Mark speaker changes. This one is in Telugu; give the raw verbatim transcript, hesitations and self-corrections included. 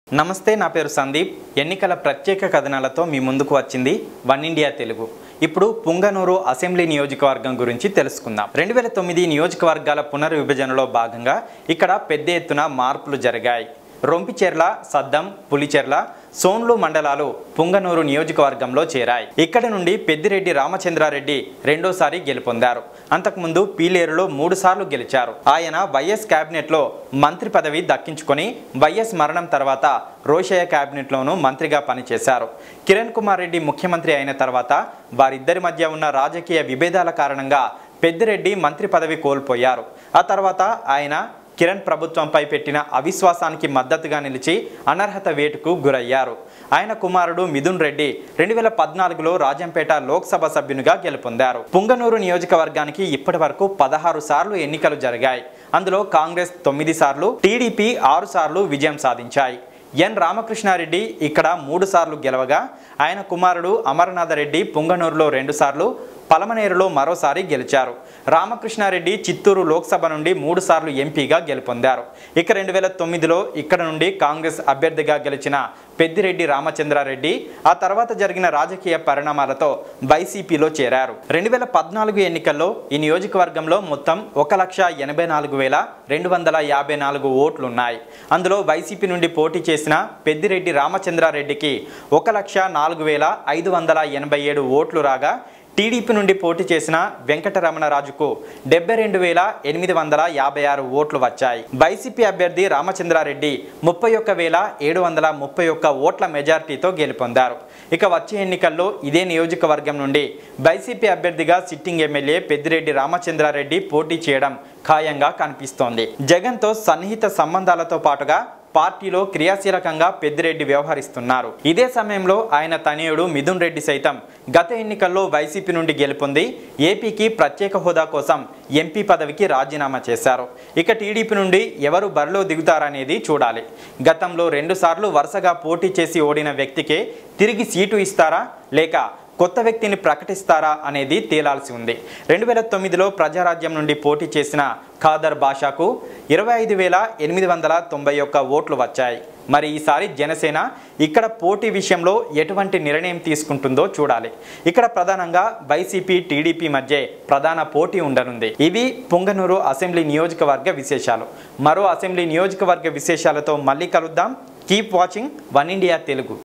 Speaker 1: నమస్తే, నా పేరు సందీప్. ఎన్నికల ప్రత్యేక కథనాలతో మీ ముందుకు వచ్చింది వన్ ఇండియా తెలుగు. ఇప్పుడు పుంగనూరు అసెంబ్లీ నియోజకవర్గం గురించి తెలుసుకుందాం. రెండు వేల తొమ్మిది నియోజకవర్గాల పునర్విభజనలో భాగంగా ఇక్కడ పెద్ద ఎత్తున మార్పులు జరిగాయి. రొంపిచెర్ల, సద్దం, పులిచెర్ల, సోన్లు మండలాలు పుంగనూరు నియోజకవర్గంలో చేరాయి. ఇక్కడ నుండి పెద్దిరెడ్డి రామచంద్రారెడ్డి రెండోసారి గెలుపొందారు. అంతకుముందు పీలేరులో మూడు సార్లు గెలిచారు. ఆయన వైఎస్ క్యాబినెట్లో మంత్రి పదవి దక్కించుకొని వైఎస్ మరణం తర్వాత రోషయ్య క్యాబినెట్లోనూ మంత్రిగా పనిచేశారు. కిరణ్ కుమార్ రెడ్డి ముఖ్యమంత్రి అయిన తర్వాత వారిద్దరి మధ్య ఉన్న రాజకీయ విభేదాల కారణంగా పెద్దిరెడ్డి మంత్రి పదవి కోల్పోయారు. ఆ తర్వాత ఆయన కిరణ్ ప్రభుత్వంపై పెట్టిన అవిశ్వాసానికి మద్దతుగా నిలిచి అనర్హత వేటుకు గురయ్యారు. ఆయన కుమారుడు మిథున్ రెడ్డి రెండు వేల పద్నాలుగులో రాజంపేట లోక్సభ సభ్యునిగా గెలుపొందారు. పుంగనూరు నియోజకవర్గానికి ఇప్పటి వరకు పదహారు సార్లు ఎన్నికలు జరిగాయి. అందులో కాంగ్రెస్ తొమ్మిది సార్లు, టీడీపీ ఆరు సార్లు విజయం సాధించాయి. ఎన్ రామకృష్ణారెడ్డి ఇక్కడ మూడు సార్లు గెలవగా ఆయన కుమారుడు అమరనాథ రెడ్డి పుంగనూరులో రెండు సార్లు, పలమనేరులో మరోసారి గెలిచారు. రామకృష్ణారెడ్డి చిత్తూరు లోక్సభ నుండి మూడు సార్లు ఎంపీగా గెలుపొందారు. ఇక రెండు వేల తొమ్మిదిలో ఇక్కడ నుండి కాంగ్రెస్ అభ్యర్థిగా గెలిచిన పెద్దిరెడ్డి రామచంద్రారెడ్డి ఆ తర్వాత జరిగిన రాజకీయ పరిణామాలతో వైసీపీలో చేరారు. రెండు వేల పద్నాలుగు ఎన్నికల్లో ఈ నియోజకవర్గంలో మొత్తం ఒక లక్ష ఎనభై నాలుగు వేల రెండు వందల యాభై నాలుగు ఓట్లున్నాయి. అందులో వైసీపీ నుండి పోటీ చేసిన పెద్దిరెడ్డి రామచంద్రారెడ్డికి ఒక లక్ష నాలుగు వేల ఐదు వందల ఎనభై ఏడు ఓట్లు రాగా, టీడీపీ నుండి పోటీ చేసిన వెంకటరమణరాజుకు డెబ్బై రెండు వేల ఎనిమిది వందల యాభై ఆరు ఓట్లు వచ్చాయి. వైసీపీ అభ్యర్థి రామచంద్రారెడ్డి ముప్పై ఒక్క వేల ఏడు వందల ముప్పై ఒక్క ఓట్ల మెజార్టీతో గెలుపొందారు. ఇక వచ్చే ఎన్నికల్లో ఇదే నియోజకవర్గం నుండి వైసీపీ అభ్యర్థిగా సిట్టింగ్ ఎమ్మెల్యే పెద్దిరెడ్డి రామచంద్రారెడ్డి పోటీ చేయడం ఖాయంగా కనిపిస్తోంది. జగన్తో సన్నిహిత సంబంధాలతో పాటుగా పార్టీలో క్రియాశీలకంగా పెద్దిరెడ్డి వ్యవహరిస్తున్నారు. ఇదే సమయంలో ఆయన తనయుడు మిథున్ రెడ్డి సైతం గత ఎన్నికల్లో వైసీపీ నుండి గెలుపొంది ఏపీకి ప్రత్యేక హోదా కోసం ఎంపీ పదవికి రాజీనామా చేశారు. ఇక టీడీపీ నుండి ఎవరు బరిలో దిగుతారనేది చూడాలి. గతంలో రెండు సార్లు వరుసగా పోటీ చేసి ఓడిన వ్యక్తికే తిరిగి సీటు ఇస్తారా లేక కొత్త వ్యక్తిని ప్రకటిస్తారా అనేది తేలాల్సి ఉంది. రెండు వేల తొమ్మిదిలో ప్రజారాజ్యం నుండి పోటీ చేసిన ఖాదర్ బాషాకు ఇరవై ఐదు వేల ఎనిమిది వందల తొంభై ఒక్క ఓట్లు వచ్చాయి. మరి ఈసారి జనసేన ఇక్కడ పోటీ విషయంలో ఎటువంటి నిర్ణయం తీసుకుంటుందో చూడాలి. ఇక్కడ ప్రధానంగా వైసీపీ, టీడీపీ మధ్య ప్రధాన పోటీ ఉండనుంది. ఇవి పుంగనూరు అసెంబ్లీ నియోజకవర్గ విశేషాలు. మరో అసెంబ్లీ నియోజకవర్గ విశేషాలతో మళ్ళీ కలుద్దాం. Keep watching one India Telugu.